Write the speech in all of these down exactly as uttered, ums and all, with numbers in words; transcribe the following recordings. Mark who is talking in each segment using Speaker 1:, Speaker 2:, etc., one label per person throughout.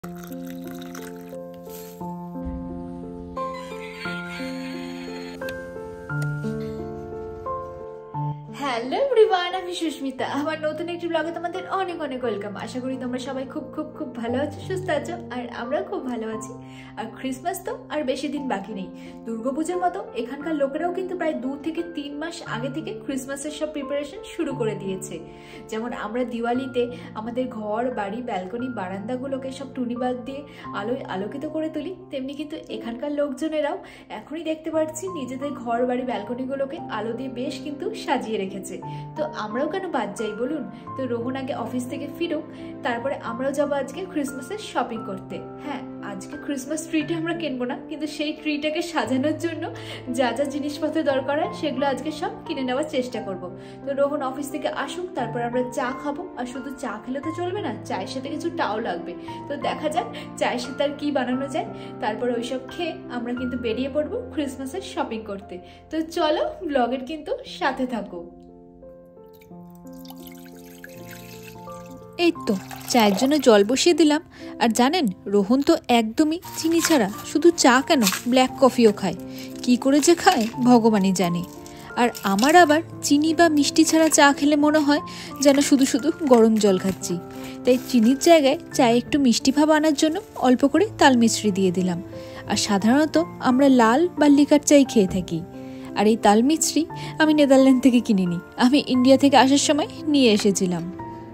Speaker 1: Hello everyone, আমি সুস্মিতা। আমার নতুন একটি ব্লগে তোমাদের অনেক অনেক ওয়েলকাম। আশা করি তোমরা সবাই খুব খুব খুব ভালো আছো, সুস্থ আছো, আর আমরা খুব ভালো আছি। আর ক্রিসমাস তো আর বেশি দিন বাকি নেই। দুর্গাপূজার মতো এখানকার লোকেরাও কিন্তু প্রায় দু থেকে তিন মাস আগে থেকে ক্রিসমাসের সব প্রিপারেশন শুরু করে দিয়েছে। যেমন আমরা দিওয়ালিতে আমাদের ঘর বাড়ি ব্যালকনি বারান্দাগুলোকে সব টুনি বাল্ব দিয়ে আলোয় আলোকিত করে তুলি, তেমনি কিন্তু এখানকার লোকজনেরাও এখনই দেখতে পাচ্ছি নিজেদের ঘর বাড়ি ব্যালকনিগুলোকে আলো দিয়ে বেশ কিন্তু সাজিয়ে রেখেছে। তো আমরাও কেন বাদ যাই বলুন? তো রোহন আগে অফিস থেকে ফিরুক, তারপরে আমরাও যাবো আজকে ক্রিসমাসের শপিং করতে। হ্যাঁ, আজকে ক্রিসমাস ট্রিটা আমরা কিনবো না, কিন্তু সেই ট্রিটাকে সাজানোর জন্য যা যা জিনিসপত্র দরকার হয় সেগুলো আজকে সব কিনে নেওয়ার চেষ্টা করব। তো রোহন অফিস থেকে আসুক, তারপর আমরা চা খাবো। আর শুধু চা খেলে তো চলবে না, চায়ের সাথে কিছু টাও লাগবে। তো দেখা যাক চায়ের সাথে আর কি বানানো যায়। তারপর ওইসব খেয়ে আমরা কিন্তু বেরিয়ে পড়বো ক্রিসমাসের শপিং করতে। তো চলো, ব্লগের কিন্তু সাথে থাকো।
Speaker 2: এই তো চায়ের জন্য জল বসিয়ে দিলাম। আর জানেন, রোহন তো একদমই চিনি ছাড়া শুধু চা কেন, ব্ল্যাক কফিও খায়। কি করে যে খায় ভগবানই জানে। আর আমার আবার চিনি বা মিষ্টি ছাড়া চা খেলে মনে হয় যেন শুধু শুধু গরম জল খাচ্ছি। তাই চিনির জায়গায় চায়ে একটু মিষ্টি ভাব আনার জন্য অল্প করে তাল মিছরি দিয়ে দিলাম। আর সাধারণত আমরা লাল বা লিকার চাই খেয়ে থাকি। আর এই তাল মিছরি আমি নেদারল্যান্ড থেকে কিনিনি, আমি ইন্ডিয়া থেকে আসার সময় নিয়ে এসেছিলাম।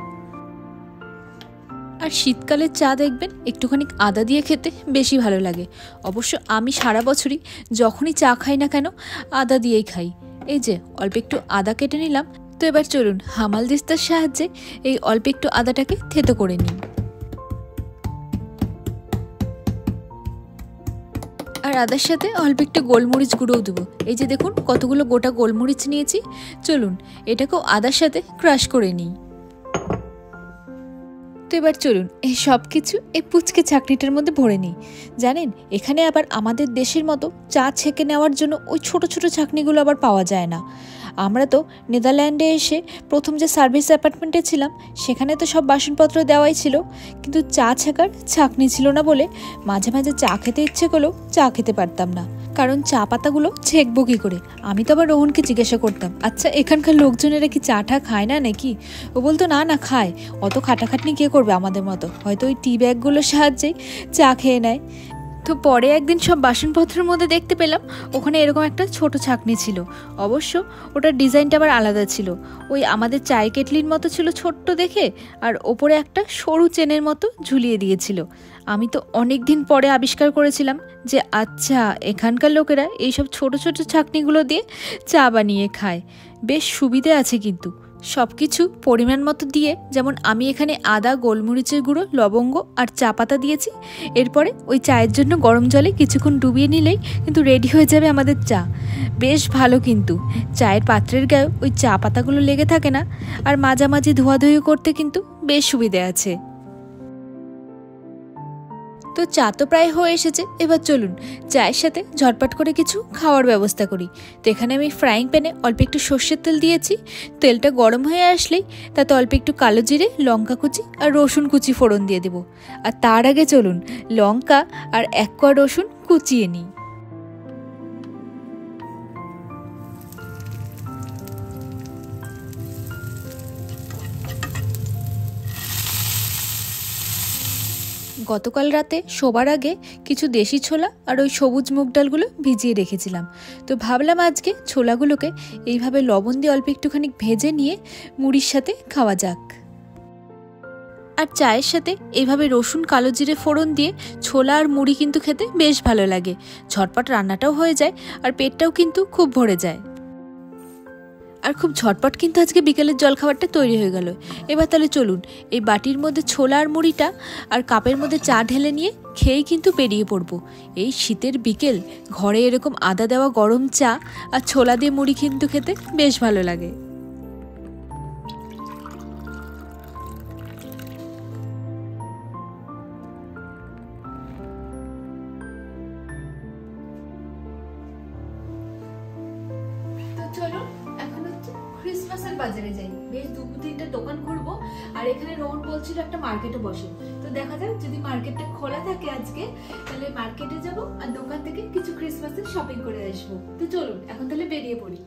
Speaker 2: আর শীতকালের চা দেখবেন একটুখানি আদা দিয়ে খেতে বেশি ভালো লাগে। অবশ্য আমি সারা বছরই যখনই চা খাই না কেন আদা দিয়েই খাই। এই যে অল্প একটু আদা কেটে নিলাম। তো এবার চলুন হামাল দিস্তার সাহায্যে এই অল্প একটু আদাটাকে থেতো করে নিই। আর আদার সাথে অল্প একটু গোলমরিচ গুঁড়োও দেবো। এই যে দেখুন কতগুলো গোটা গোলমরিচ নিয়েছি। চলুন এটাকেও আদার সাথে ক্রাশ করে নিই। তো এবার চলুন এই সব কিছু এই পুচকে ছাঁকনিটার মধ্যে ভরে নিই। জানেন, এখানে আবার আমাদের দেশের মতো চা ছেঁকে নেওয়ার জন্য ওই ছোট ছোট ছাঁকনিগুলো আবার পাওয়া যায় না। আমরা তো নেদারল্যান্ডে এসে প্রথম যে সার্ভিস অ্যাপার্টমেন্টে ছিলাম সেখানে তো সব বাসনপত্র দেওয়াই ছিল, কিন্তু চা ছেঁকার ছাঁকনি ছিল না বলে মাঝে মাঝে চা খেতে ইচ্ছে করলেও চা খেতে পারতাম না, কারণ চা পাতাগুলো ছেঁকবো কী করে। আমি তো আবার রোহনকে জিজ্ঞাসা করতাম, আচ্ছা এখানকার লোকজনেরা কি চা টা খায় না নাকি? ও বলতো না না খায়, অত খাটাখাটনি কে করবে আমাদের মতো, হয়তো ওই টি ব্যাগগুলোর সাহায্যেই চা খেয়ে নেয়। তো পরে একদিন সব বাসনপত্রের মধ্যে দেখতে পেলাম ওখানে এরকম একটা ছোট ছাঁকনি ছিল। অবশ্য ওটার ডিজাইনটা আবার আলাদা ছিল, ওই আমাদের চায় কেটলির মতো ছিল ছোট্ট দেখে, আর ওপরে একটা সরু চেনের মতো ঝুলিয়ে দিয়েছিল। আমি তো অনেক দিন পরে আবিষ্কার করেছিলাম যে আচ্ছা এখানকার লোকেরা এইসব ছোট ছোট ছাঁকনিগুলো দিয়ে চা বানিয়ে খায়। বেশ সুবিধে আছে কিন্তু। সব কিছু পরিমাণ মতো দিয়ে, যেমন আমি এখানে আদা গোলমরিচের গুঁড়ো লবঙ্গ আর চা পাতা দিয়েছি। এরপরে ওই চায়ের জন্য গরম জলে কিছুক্ষণ ডুবিয়ে নিলেই কিন্তু রেডি হয়ে যাবে আমাদের চা। বেশ ভালো কিন্তু, চায়ের পাত্রের গায়ে ওই চা পাতাগুলো লেগে থাকে না, আর মাঝামাঝি ধোয়াধুয়ি করতে কিন্তু বেশ সুবিধে আছে। তো চা তো প্রায় হয়ে এসেছে, এবার চলুন চায়ের সাথে ঝটপট করে কিছু খাওয়ার ব্যবস্থা করি। তো এখানে আমি ফ্রাইং প্যানে অল্প একটু সর্ষের তেল দিয়েছি। তেলটা গরম হয়ে আসলেই তাতে অল্প একটু কালো জিরে লঙ্কা কুচি আর রসুন কুচি ফোড়ন দিয়ে দেবো। আর তার আগে চলুন লঙ্কা আর এক কোয়া রসুন কুচিয়ে নিই। গতকাল রাতে শোবার আগে কিছু দেশি ছোলা আর ওই সবুজ মুগ ডালগুলো ভিজিয়ে রেখেছিলাম। তো ভাবলাম আজকে ছোলাগুলোকে এইভাবে লবণ দিয়ে অল্প একটুখানি ভেজে নিয়ে মুড়ির সাথে খাওয়া যাক। আর চায়ের সাথে এইভাবে রসুন কালো জিরে ফোড়ন দিয়ে ছোলা আর মুড়ি কিন্তু খেতে বেশ ভালো লাগে। ঝটপট রান্নাটাও হয়ে যায় আর পেটটাও কিন্তু খুব ভরে যায়। আর খুব ঝটপট কিন্তু আজকে বিকেলের জলখাবারটা তৈরি হয়ে গেল। এবার তাহলে চলুন এই বাটির মধ্যে ছোলা আর মুড়িটা আর কাপের মধ্যে চা ঢেলে নিয়ে খেয়েই কিন্তু বেরিয়ে পড়বো। এই শীতের বিকেল ঘরে এরকম আদা দেওয়া গরম চা আর ছোলা দিয়ে মুড়ি কিন্তু খেতে বেশ ভালো লাগে।
Speaker 1: চলো এখন হচ্ছে ক্রিসমাসের বাজারে যাই। বেশ দু তিনটা দোকান ঘুরবো। আর এখানে রোহন বলছিল একটা মার্কেটে বসে, তো তো দেখা যাক যদি মার্কেটটা খোলা থাকে আজকে তাহলে মার্কেটে যাব আর দোকান থেকে কিছু ক্রিসমাসের শপিং করে আসবো। তো চলুন এখন তাহলে বেরিয়ে পড়ি।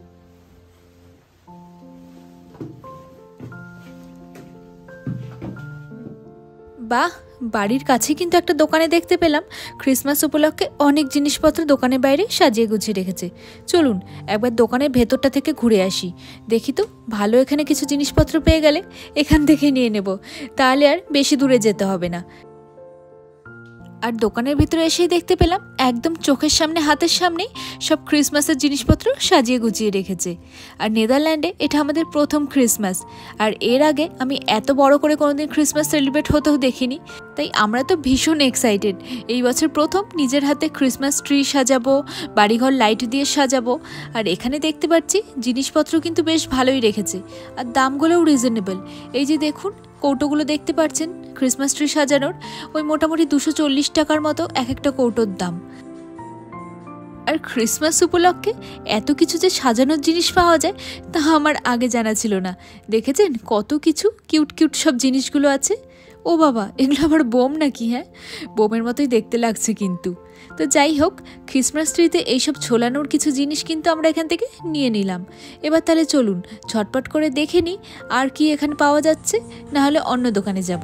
Speaker 2: বাহ, বাড়ির কাছে কিন্তু একটা দোকানে দেখতে পেলাম ক্রিসমাস উপলক্ষে অনেক জিনিসপত্র দোকানের বাইরে সাজিয়ে গুছিয়ে রেখেছে। চলুন একবার দোকানের ভেতরটা থেকে ঘুরে আসি, দেখি তো ভালো এখানে কিছু জিনিসপত্র পেয়ে গেলে এখান থেকে নিয়ে নেব, তাহলে আর বেশি দূরে যেতে হবে না। আর দোকানের ভিতরে এসেই দেখতে পেলাম একদম চোখের সামনে হাতের সামনেই সব ক্রিসমাসের জিনিসপত্র সাজিয়ে গুছিয়ে রেখেছে। আর নেদারল্যান্ডে এটা আমাদের প্রথম ক্রিসমাস, আর এর আগে আমি এত বড় করে কোনোদিন ক্রিসমাস সেলিব্রেট হতেও দেখিনি, তাই আমরা তো ভীষণ এক্সাইটেড। এই বছর প্রথম নিজের হাতে ক্রিসমাস ট্রি সাজাবো, বাড়িঘর লাইট দিয়ে সাজাবো। আর এখানে দেখতে পাচ্ছি জিনিসপত্র কিন্তু বেশ ভালোই রেখেছে, আর দামগুলোও রিজনেবল। এই যে দেখুন কৌটোগুলো দেখতে পাচ্ছেন ক্রিসমাস ট্রি সাজানোর, ওই মোটামুটি দুশো চল্লিশ টাকার মতো এক একটা কৌটোর দাম। আর ক্রিসমাস উপলক্ষে এত কিছু যে সাজানোর জিনিস পাওয়া যায় তা আমার আগে জানা ছিল না। দেখেছেন কত কিছু কিউট কিউট সব জিনিসগুলো আছে। ও বাবা, এগুলো আবার বোম নাকি? হ্যাঁ, বোমের মতোই দেখতে লাগছে কিন্তু। তো যাই হোক, ক্রিসমাস ট্রিতে এইসব ঝোলানোর কিছু জিনিস কিন্তু আমরা এখান থেকে নিয়ে নিলাম। এবার তাহলে চলুন ঝটপট করে দেখে নিই আর কি এখানে পাওয়া যাচ্ছে, না হলে অন্য দোকানে যাব।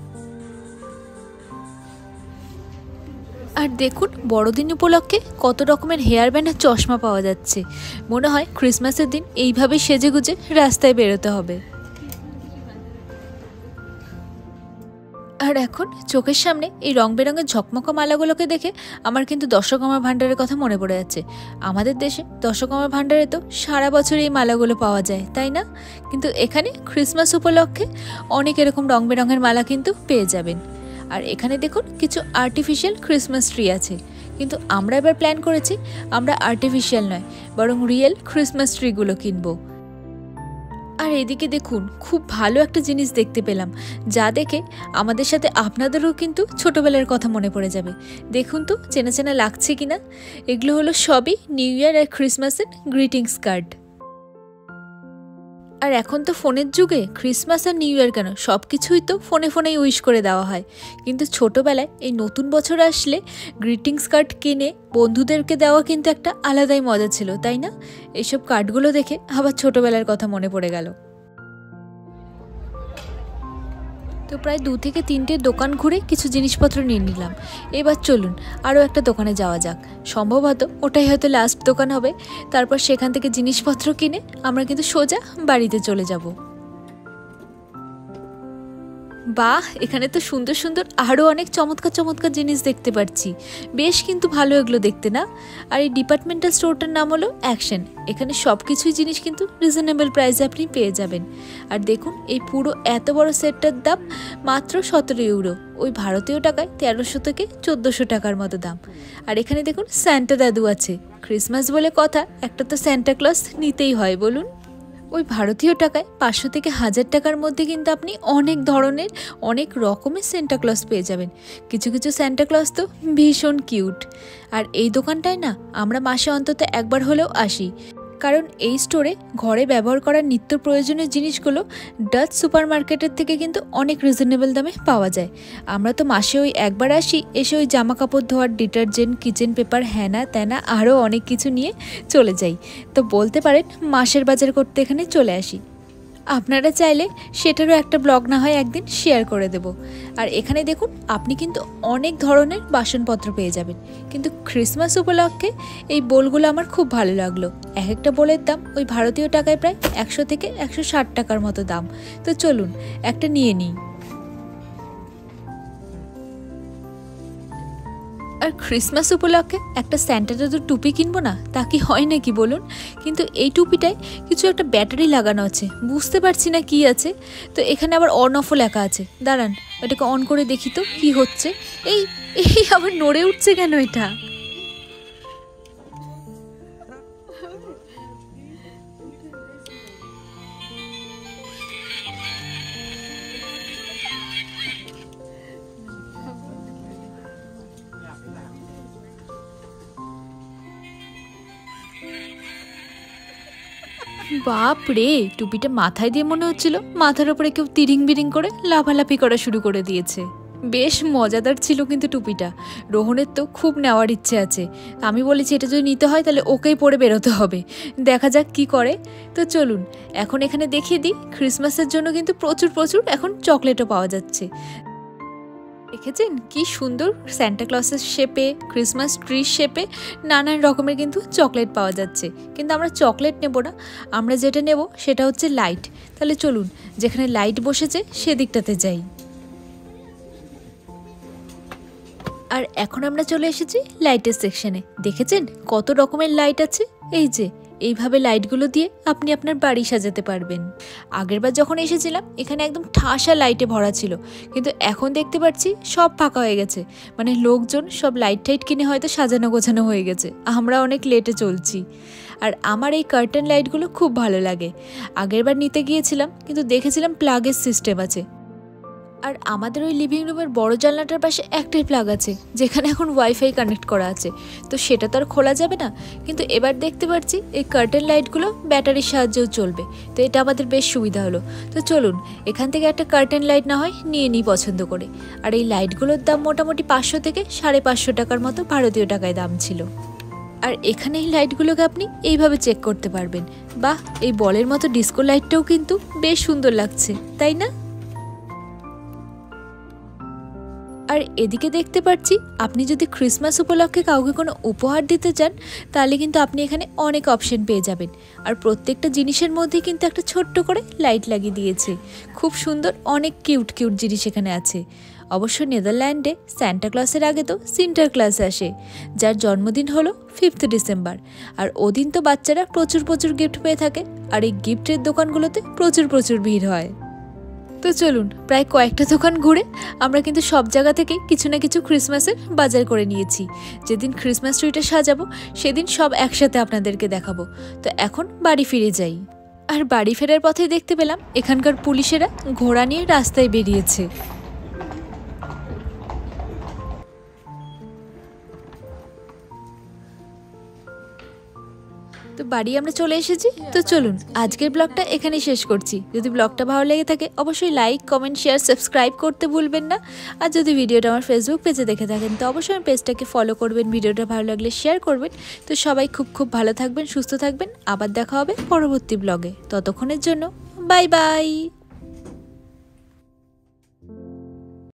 Speaker 2: আর দেখুন বড়দিন উপলক্ষে কত রকমের হেয়ার ব্যান্ড আর চশমা পাওয়া যাচ্ছে। মনে হয় ক্রিসমাসের দিন এইভাবে সেজে গুজে রাস্তায় বেরোতে হবে। আর এখন চোখের সামনে এই রং বেরঙের ঝকমকা মালাগুলোকে দেখে আমার কিন্তু দশকর্মা ভাণ্ডারের কথা মনে পড়ে যাচ্ছে। আমাদের দেশে দশকর্মা ভাণ্ডারে তো সারা বছর এই মালাগুলো পাওয়া যায়, তাই না? কিন্তু এখানে ক্রিসমাস উপলক্ষে অনেক এরকম রং বেরঙের মালা কিন্তু পেয়ে যাবেন। আর এখানে দেখুন কিছু আর্টিফিশিয়াল ক্রিসমাস ট্রি আছে, কিন্তু আমরা এবার প্ল্যান করেছি আমরা আর্টিফিশিয়াল নয় বরং রিয়েল ক্রিসমাস ট্রিগুলো কিনবো। আর এদিকে দেখুন খুব ভালো একটা জিনিস দেখতে পেলাম, যা দেখে আমাদের সাথে আপনাদেরও কিন্তু ছোটবেলার কথা মনে পড়ে যাবে। দেখুন তো চেনা চেনা লাগছে কিনা। এগুলো হলো সবই নিউ ইয়ার আর ক্রিসমাসের গ্রিটিংস কার্ড। আর এখন তো ফোনের যুগে ক্রিসমাস আর নিউ ইয়ার কেন সব কিছুই তো ফোনে ফোনেই উইশ করে দেওয়া হয়, কিন্তু ছোটোবেলায় এই নতুন বছর আসলে গ্রিটিংস কার্ড কিনে বন্ধুদেরকে দেওয়া কিন্তু একটা আলাদাই মজা ছিল, তাই না? এইসব কার্ডগুলো দেখে আবার ছোটোবেলার কথা মনে পড়ে গেল। তো প্রায় দু থেকে তিনটে দোকান ঘুরে কিছু জিনিসপত্র নিয়ে নিলাম। এবার চলুন আরও একটা দোকানে যাওয়া যাক, সম্ভবত ওটাই হয়তো লাস্ট দোকান হবে। তারপর সেখান থেকে জিনিসপত্র কিনে আমরা কিন্তু সোজা বাড়িতে চলে যাব। বাহ, এখানে তো সুন্দর সুন্দর আরও অনেক চমৎকার চমৎকার জিনিস দেখতে পাচ্ছি। বেশ কিন্তু ভালো এগুলো দেখতে, না? আর এই ডিপার্টমেন্টাল স্টোরটার নাম হলো অ্যাকশন। এখানে সব কিছুই জিনিস কিন্তু রিজনেবল প্রাইসে আপনি পেয়ে যাবেন। আর দেখুন এই পুরো এত বড় সেটটার দাম মাত্র সতেরো ইউরো, ওই ভারতীয় টাকায় তেরোশো থেকে চোদ্দোশো টাকার মতো দাম। আর এখানে দেখুন স্যান্টা দাদু আছে। ক্রিসমাস বলে কথা, একটা তো স্যান্টা ক্লজ নিতেই হয় বলুন। ওই ভারতীয় টাকায় পাঁচশো থেকে হাজার টাকার মধ্যে কিন্তু আপনি অনেক ধরনের অনেক রকমের সান্টা ক্লজ পেয়ে যাবেন। কিছু কিছু সান্টা ক্লজ তো ভীষণ কিউট। আর এই দোকানটায় না আমরা মাসে অন্তত একবার হলেও আসি, কারণ এই স্টোরে ঘরে ব্যবহার করার নিত্য প্রয়োজনীয় জিনিসগুলো ডাচ সুপার মার্কেটের থেকে কিন্তু অনেক রিজনেবল দামে পাওয়া যায়। আমরা তো মাসে ওই একবার আসি, এসে ওই জামা কাপড় ধোয়ার ডিটারজেন্ট, কিচেন পেপার, হ্যানা ত্যানা আরও অনেক কিছু নিয়ে চলে যাই। তো বলতে পারেন মাসের বাজার করতে এখানে চলে আসি। আপনারা চাইলে সেটারও একটা ব্লগ না হয় একদিন শেয়ার করে দেব। আর এখানে দেখুন আপনি কিন্তু অনেক ধরনের বাসনপত্র পেয়ে যাবেন, কিন্তু ক্রিসমাস উপলক্ষে এই বোলগুলো আমার খুব ভালো লাগলো। এক একটা বোলের দাম ওই ভারতীয় টাকায় প্রায় একশো থেকে একশো ষাট টাকার মতো দাম। তো চলুন একটা নিয়ে নিই। আর ক্রিসমাস উপলক্ষে একটা স্যান্টা দাদুর টুপি কিনবো না, তা কি হয় নাকি বলুন? কিন্তু এই টুপিটায় কিছু একটা ব্যাটারি লাগানো আছে, বুঝতে পারছি না কি আছে। তো এখানে আবার অন অফও লেখা আছে, দাঁড়ান এটাকে অন করে দেখি তো কি হচ্ছে। এই এই আবার নড়ে উঠছে কেন এটা? বাপ রে, টুপিটা মাথায় দিয়ে মনে হচ্ছিল মাথার উপরে কেউ তিরিং বিরিং করে লাফালাফি করা শুরু করে দিয়েছে। বেশ মজাদার ছিল কিন্তু টুপিটা। রোহনের তো খুব নেওয়ার ইচ্ছে আছে। আমি বলেছি এটা যদি নিতে হয় তাহলে ওকেই পরে বেরোতে হবে, দেখা যাক কি করে। তো চলুন এখন এখানে দেখিয়ে দিই, ক্রিসমাসের জন্য কিন্তু প্রচুর প্রচুর এখন চকলেটও পাওয়া যাচ্ছে। দেখেছেন কি সুন্দর স্যান্টা ক্লসের শেপে, ক্রিসমাস ট্রির শেপে নানান রকমের কিন্তু চকলেট পাওয়া যাচ্ছে। কিন্তু আমরা চকলেট নেব না, আমরা যেটা নেব সেটা হচ্ছে লাইট। তাহলে চলুন যেখানে লাইট বসেছে সেদিকটাতে যাই। আর এখন আমরা চলে এসেছি লাইটের সেকশনে। দেখেছেন কত রকমের লাইট আছে। এই যে এইভাবে লাইটগুলো দিয়ে আপনি আপনার বাড়ি সাজাতে পারবেন। আগেরবার যখন এসেছিলাম এখানে একদম ঠাসা লাইটে ভরা ছিল, কিন্তু এখন দেখতে পাচ্ছি সব ফাঁকা হয়ে গেছে। মানে লোকজন সব লাইট টাইট কিনে হয়তো সাজানো গোছানো হয়ে গেছে, আমরা অনেক লেটে চলছি। আর আমার এই কার্টেন লাইটগুলো খুব ভালো লাগে। আগেরবার নিতে গিয়েছিলাম কিন্তু দেখেছিলাম প্লাগের সিস্টেম আছে। আর আমাদের ওই লিভিং রুমের বড় জানলাটার পাশে একটাই প্লাগ আছে যেখানে এখন ওয়াইফাই কানেক্ট করা আছে, তো সেটা তো আর খোলা যাবে না। কিন্তু এবার দেখতে পাচ্ছি এই কার্টেন লাইটগুলো ব্যাটারির সাহায্যেও চলবে, তো এটা আমাদের বেশ সুবিধা হলো। তো চলুন এখান থেকে একটা কার্টেন লাইট না হয় নিয়ে নিই পছন্দ করে। আর এই লাইটগুলোর দাম মোটামুটি পাঁচশো থেকে সাড়ে পাঁচশো টাকার মতো ভারতীয় টাকায় দাম ছিল। আর এখানে এই লাইটগুলোকে আপনি এইভাবে চেক করতে পারবেন। বাহ, এই বলের মতো ডিস্কো লাইটটাও কিন্তু বেশ সুন্দর লাগছে, তাই না? আর এদিকে দেখতে পাচ্ছি আপনি যদি ক্রিসমাস উপলক্ষে কাউকে কোনো উপহার দিতে চান তাহলে কিন্তু আপনি এখানে অনেক অপশন পেয়ে যাবেন। আর প্রত্যেকটা জিনিসের মধ্যে কিন্তু একটা ছোট্ট করে লাইট লাগিয়ে দিয়েছে। খুব সুন্দর অনেক কিউট কিউট জিনিস এখানে আছে। অবশ্য নেদারল্যান্ডে স্যান্টা ক্লসের আগে তো সিন্টার ক্লাস আসে, যার জন্মদিন হলো ফিফথ ডিসেম্বর। আর ওদিন তো বাচ্চারা প্রচুর প্রচুর গিফট পেয়ে থাকে, আর এই গিফটের দোকানগুলোতে প্রচুর প্রচুর ভিড় হয়। তো চলুন প্রায় কয়েকটা দোকান ঘুরে আমরা কিন্তু সব জায়গা থেকে কিছু না কিছু ক্রিসমাসের বাজার করে নিয়েছি। যেদিন ক্রিসমাস ট্রিটা সাজাবো সেদিন সব একসাথে আপনাদেরকে দেখাবো। তো এখন বাড়ি ফিরে যাই। আর বাড়ি ফেরার পথে দেখতে পেলাম এখানকার পুলিশেরা ঘোড়া নিয়ে রাস্তায় বেরিয়েছে। তো বাড়ি আমরা চলে এসেছি। তো চলুন আজকের ব্লগটা এখানেই শেষ করছি। যদি ব্লগটা ভালো লেগে থাকে অবশ্যই লাইক, কমেন্ট, শেয়ার, সাবস্ক্রাইব করতে ভুলবেন না। আর যদি ভিডিওটা আমার ফেসবুক পেজে দেখে থাকেন তো অবশ্যই আমার পেজটাকে ফলো করবেন, ভিডিওটা ভালো লাগলে শেয়ার করবেন। তো সবাই খুব খুব ভালো থাকবেন, সুস্থ থাকবেন। আবার দেখা হবে পরবর্তী ব্লগে। ততক্ষণের জন্য বাই বাই।